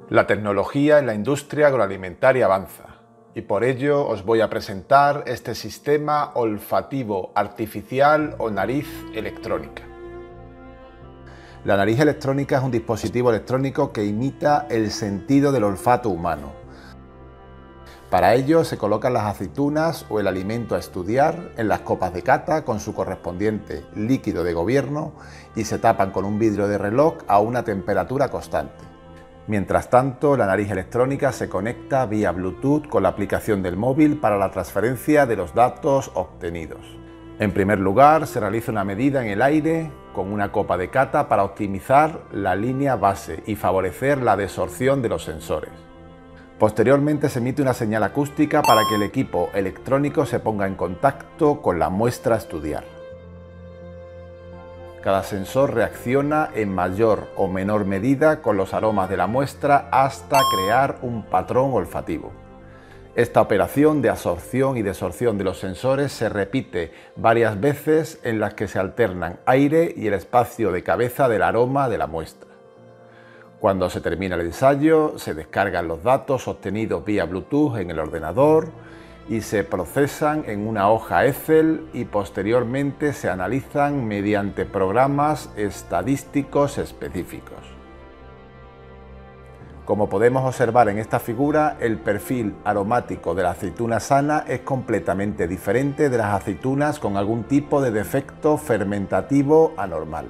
La tecnología en la industria agroalimentaria avanza y por ello os voy a presentar este sistema olfativo artificial o nariz electrónica. La nariz electrónica es un dispositivo electrónico que imita el sentido del olfato humano. Para ello se colocan las aceitunas o el alimento a estudiar en las copas de cata con su correspondiente líquido de gobierno y se tapan con un vidrio de reloj a una temperatura constante. Mientras tanto, la nariz electrónica se conecta vía Bluetooth con la aplicación del móvil para la transferencia de los datos obtenidos. En primer lugar, se realiza una medida en el aire con una copa de cata para optimizar la línea base y favorecer la desorción de los sensores. Posteriormente se emite una señal acústica para que el equipo electrónico se ponga en contacto con la muestra a estudiar. Cada sensor reacciona en mayor o menor medida con los aromas de la muestra hasta crear un patrón olfativo. Esta operación de absorción y desorción de los sensores se repite varias veces en las que se alternan aire y el espacio de cabeza del aroma de la muestra. Cuando se termina el ensayo, se descargan los datos obtenidos vía Bluetooth en el ordenador y se procesan en una hoja Excel y posteriormente se analizan mediante programas estadísticos específicos. Como podemos observar en esta figura, el perfil aromático de la aceituna sana es completamente diferente de las aceitunas con algún tipo de defecto fermentativo anormal.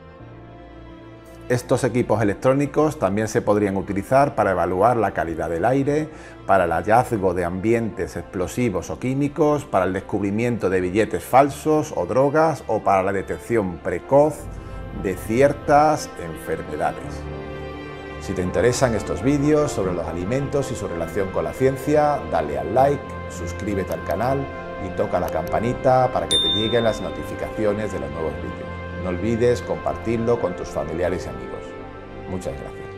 Estos equipos electrónicos también se podrían utilizar para evaluar la calidad del aire, para el hallazgo de ambientes explosivos o químicos, para el descubrimiento de billetes falsos o drogas o para la detección precoz de ciertas enfermedades. Si te interesan estos vídeos sobre los alimentos y su relación con la ciencia, dale al like, suscríbete al canal y toca la campanita para que te lleguen las notificaciones de los nuevos vídeos. No olvides compartirlo con tus familiares y amigos. Muchas gracias.